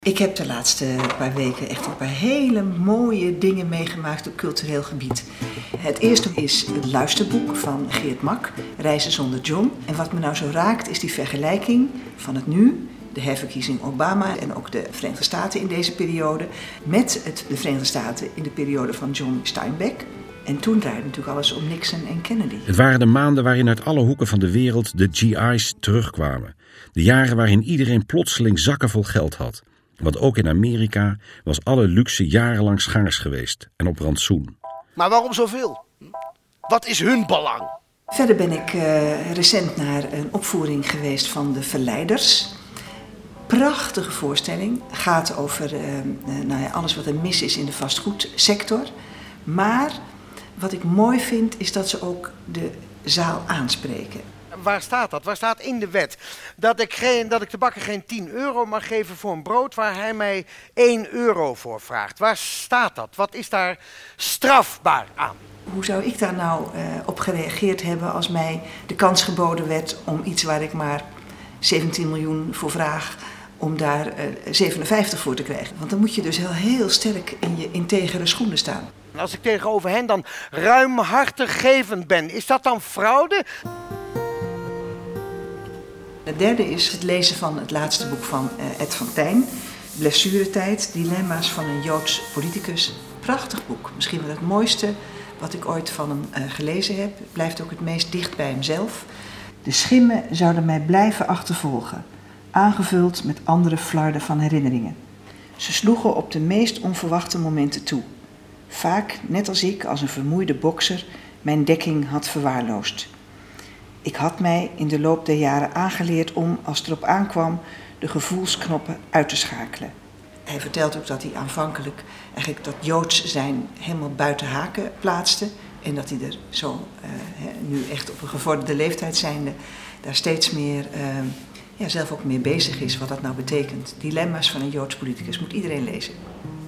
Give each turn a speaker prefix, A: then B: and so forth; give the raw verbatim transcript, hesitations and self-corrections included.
A: Ik heb de laatste paar weken echt een paar hele mooie dingen meegemaakt op cultureel gebied. Het eerste is het luisterboek van Geert Mak, Reizen zonder John. En wat me nou zo raakt is die vergelijking van het nu, de herverkiezing Obama en ook de Verenigde Staten in deze periode, met het, de Verenigde Staten in de periode van John Steinbeck. En toen draaide natuurlijk alles om Nixon en Kennedy.
B: Het waren de maanden waarin uit alle hoeken van de wereld de G I's terugkwamen. De jaren waarin iedereen plotseling zakken vol geld had. Want ook in Amerika was alle luxe jarenlang schaars geweest en op rantsoen.
C: Maar waarom zoveel? Wat is hun belang?
A: Verder ben ik uh, recent naar een opvoering geweest van De Verleiders. Prachtige voorstelling. Gaat over uh, nou ja, alles wat er mis is in de vastgoedsector. Maar wat ik mooi vind is dat ze ook de zaal aanspreken.
C: Waar staat dat? Waar staat in de wet dat ik, geen, dat ik de bakker geen tien euro mag geven voor een brood waar hij mij één euro voor vraagt? Waar staat dat? Wat is daar strafbaar aan?
A: Hoe zou ik daar nou uh, op gereageerd hebben als mij de kans geboden werd om iets waar ik maar zeventien miljoen voor vraag, om daar uh, zevenenvijftig voor te krijgen? Want dan moet je dus heel, heel sterk in je integere schoenen staan.
C: Als ik tegenover hen dan ruimhartig gevend ben, is dat dan fraude?
A: Het derde is het lezen van het laatste boek van uh, Ed van Tijn, Blessuretijd, dilemma's van een Joods politicus. Prachtig boek, misschien wel het mooiste wat ik ooit van hem uh, gelezen heb. Het blijft ook het meest dicht bij hemzelf. De schimmen zouden mij blijven achtervolgen, aangevuld met andere flarden van herinneringen. Ze sloegen op de meest onverwachte momenten toe. Vaak, net als ik, als een vermoeide bokser, mijn dekking had verwaarloosd. Ik had mij in de loop der jaren aangeleerd om, als het erop aankwam, de gevoelsknoppen uit te schakelen. Hij vertelt ook dat hij aanvankelijk eigenlijk dat Joods zijn helemaal buiten haken plaatste. En dat hij er zo, uh, nu echt op een gevorderde leeftijd zijnde, daar steeds meer, uh, ja, zelf ook mee bezig is wat dat nou betekent. Dilemma's van een Joods politicus moet iedereen lezen.